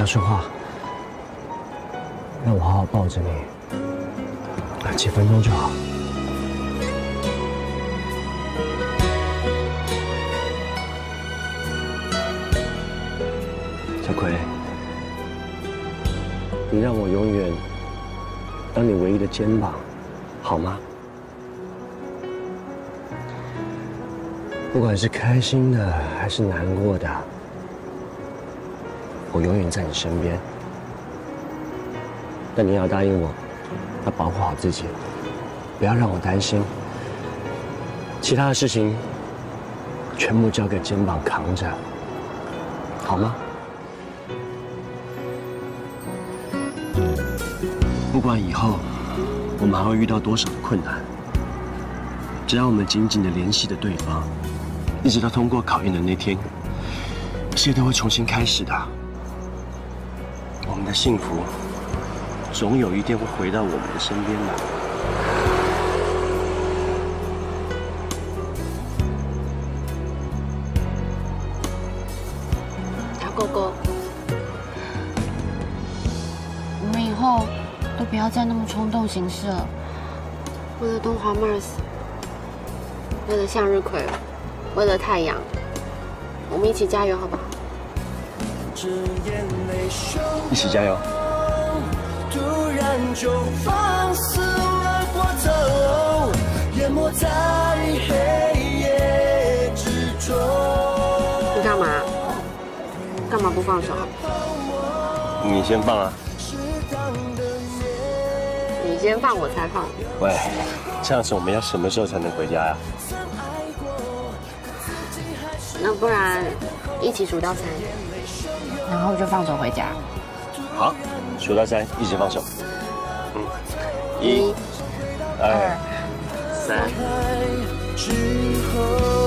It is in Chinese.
要说话，让我好好抱着你，几分钟就好。小葵，你让我永远当你唯一的肩膀，好吗？不管是开心的还是难过的，我永远在你身边。但你要答应我，要保护好自己，不要让我担心。其他的事情，全部交给肩膀扛着，好吗？不管以后我们还会遇到多少的困难，只要我们紧紧地联系着对方，一直到通过考验的那天，一切都会重新开始的。我们的幸福，总有一天会回到我们的身边的。 小狗狗，我们以后都不要再那么冲动行事了。为了东华 Mars， 为了向日葵，为了太阳，我们一起加油，好不好？ 一起加油！ 突然就放肆而过头，淹没在黑夜之中。 你干嘛？干嘛不放手？ 你先放啊！ 你先放，我才放。 喂，这样子我们要什么时候才能回家呀？ 那不然一起数到3，然后就放手回家。 好，数到3，一起放手。1、2、3。